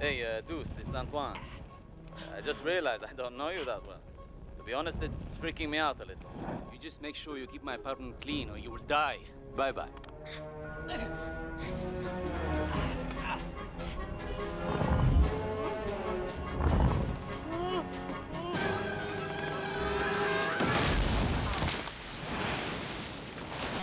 Hey, Deuce, it's Antoine. I just realized I don't know you that well. To be honest, it's freaking me out a little. You just make sure you keep my apartment clean or you will die. Bye-bye.